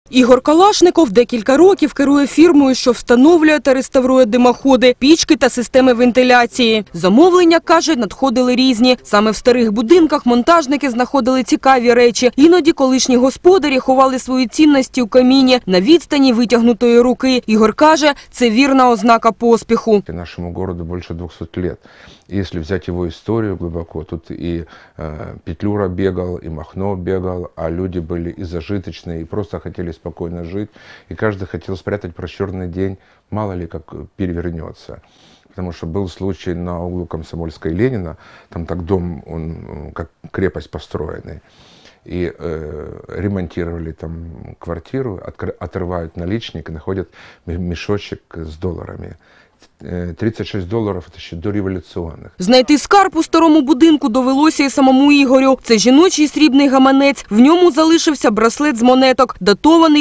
Ігор Калашников декілька років керує фірмою, що встановлює та реставрує димоходи, пічки та системи вентиляції. Замовлення, каже, надходили різні. Саме в старих будинках монтажники знаходили цікаві речі. Іноді колишні господарі ховали свої цінності у каміні на відстані витягнутої руки. Ігор каже, це вірна ознака поспіху. Нашему городу больше 200 лет. Если взять его историю глубоко, тут и Петлюра бегал, и Махно бегал, а люди были и зажиточные, и просто хотели спокойно жить. И каждый хотел спрятать про черный день, мало ли как перевернется. Потому что был случай на углу Комсомольской и Ленина, там так дом, он как крепость построенный. И ремонтировали там квартиру, отрывают наличник и находят мешочек с долларами. $36 – це ще дореволюційних. Знайти скарб у старому будинку довелося і самому Ігорю. Це жіночий срібний гаманець. В ньому залишився браслет з монеток, датований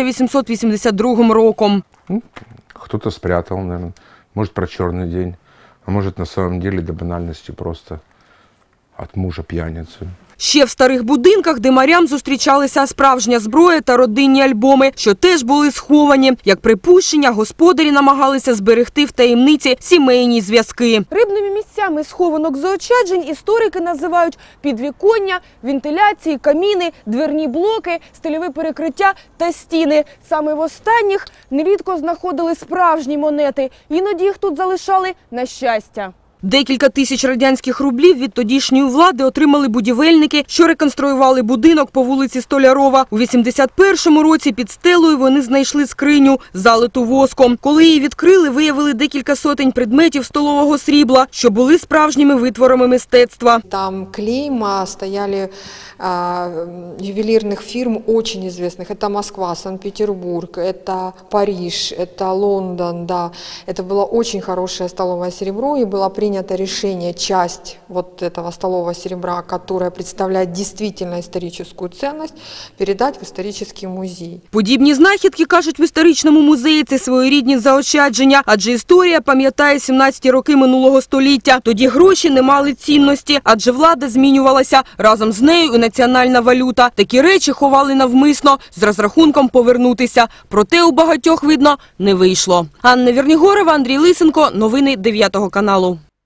1882 роком. Кто-то спрятал, наверное. Может, про черный день. А может, на самом деле до банальности просто от мужа пьяницу. Ще в старих будинках димарям зустрічалися справжня зброя та родинні альбоми, що теж були сховані. Як припущення, господарі намагалися зберегти в таємниці сімейні зв'язки. Рибними місцями схованок заощаджень історики називають підвіконня, вентиляції, каміни, дверні блоки, стильове перекриття та стіни. Саме в останніх нерідко знаходили справжні монети. Іноді їх тут залишали на щастя. Декілька тисяч радянських рублів від тодішньої влади отримали будівельники, що реконструювали будинок по вулиці Столярова. У 81-му році під стелею вони знайшли скриню, залиту воском. Коли її відкрили, виявили декілька сотень предметів столового срібла, що були справжніми витворами мистецтва. Там клейма стояли ювелирных фирм очень известных. Это Москва, Санкт-Петербург, это Париж, это Лондон. Да. Это было очень хорошее столовое серебро, и было принято решение часть вот этого столового серебра, которое представляет действительно историческую ценность, передать в исторический музей. Подібні знахідки, кажуть в історичному музеї, це своєрідні заощадження, адже історія пам'ятає 17-ті роки минулого століття. Тоді гроші не мали цінності, адже влада змінювалася, разом з нею і національна валюта. Такі речі ховали навмисно, з розрахунком повернутися. Проте у багатьох, видно, не вийшло. Анна Вернігорова, Андрій Лисенко. Новини 9 каналу.